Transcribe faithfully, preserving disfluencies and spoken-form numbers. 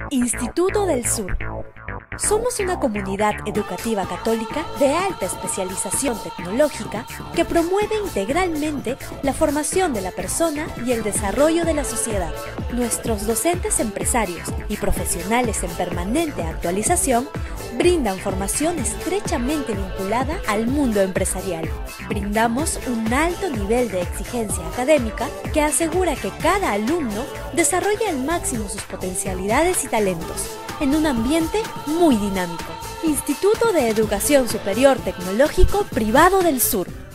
Instituto del Sur. Somos una comunidad educativa católica de alta especialización tecnológica que promueve integralmente la formación de la persona y el desarrollo de la sociedad. Nuestros docentes empresarios y profesionales en permanente actualización brindan formación estrechamente vinculada al mundo empresarial. Brindamos un alto nivel de exigencia académica que asegura que cada alumno desarrolle al máximo sus potencialidades y talentos en un ambiente muy dinámico. Instituto de Educación Superior Tecnológico Privado del Sur.